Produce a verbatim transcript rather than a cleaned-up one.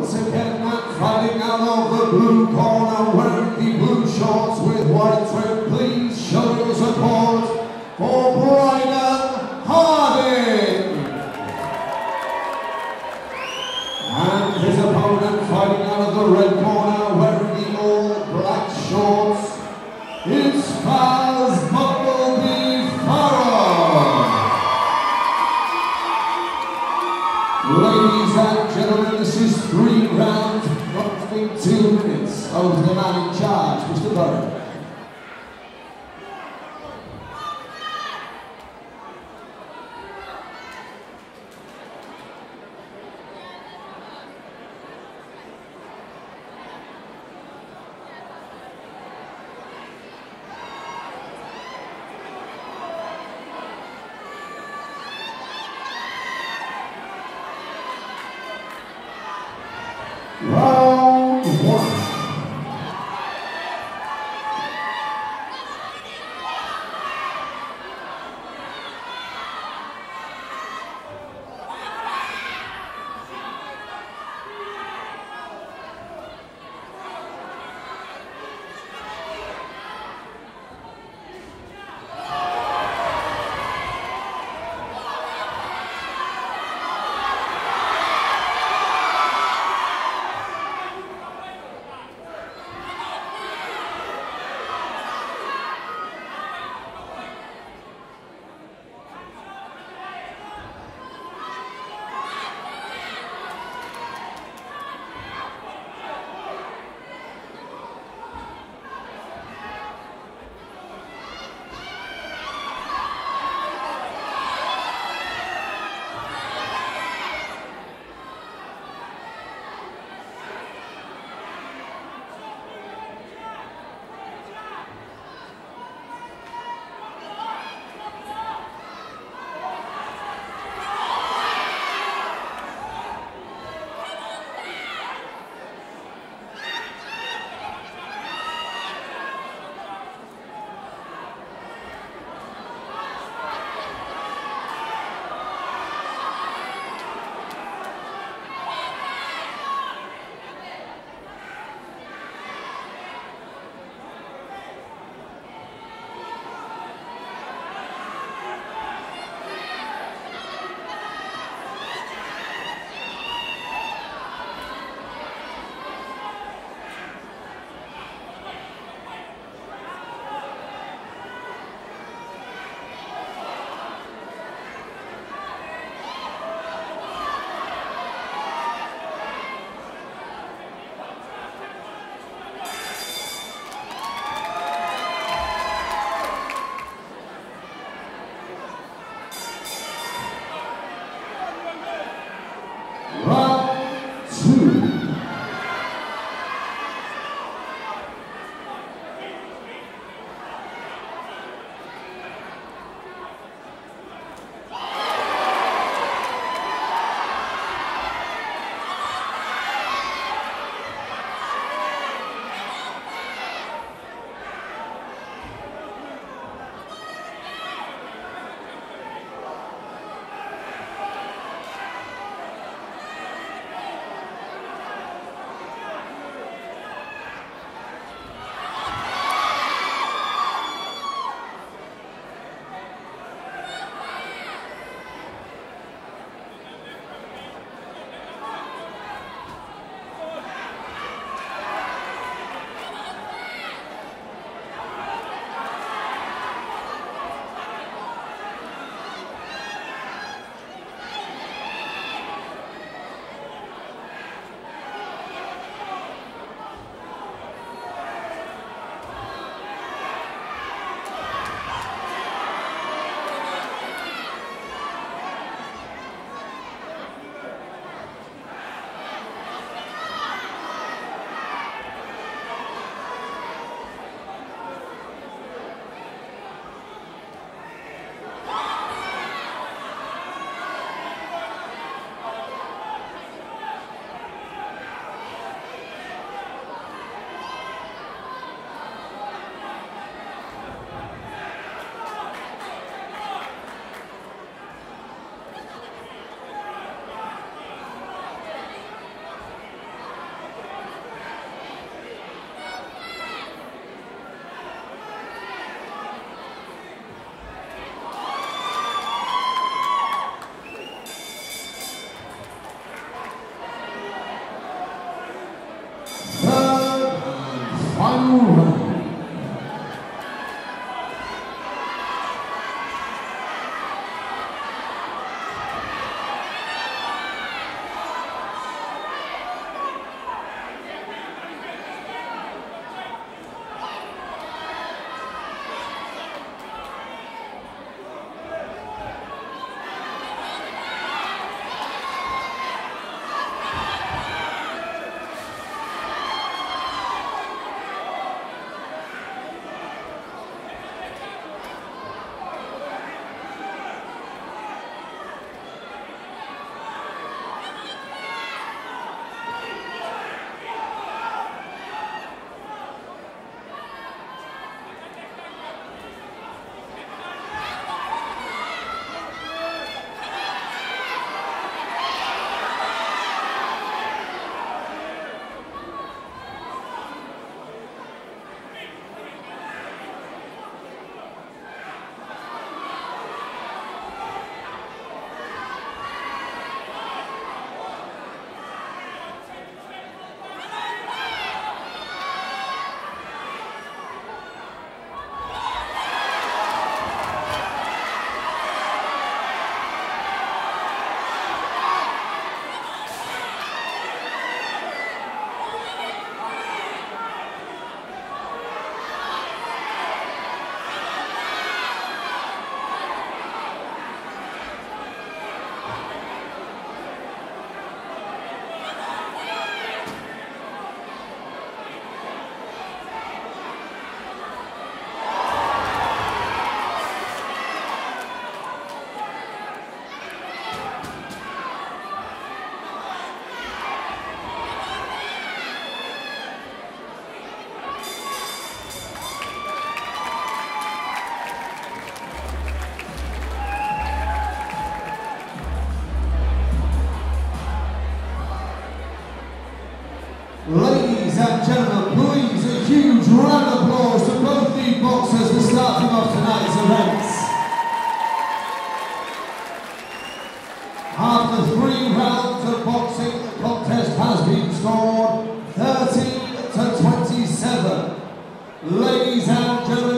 Once again, man fighting out of the blue corner, wearing the blue shorts with white trim. Please show your support for Brydenn Harding. And his opponent fighting out of the red corner, wearing the all black shorts, it's Faz Farrell. Ladies and gentlemen, this is three rounds, roughly two minutes. Over to the man in charge, Mister Brydenn. Round one. Round two. Alright. Ladies and gentlemen, please a huge round of applause to both the boxers for starting off tonight's events. After three rounds of boxing, the contest has been scored thirteen to twenty-seven. Ladies and gentlemen,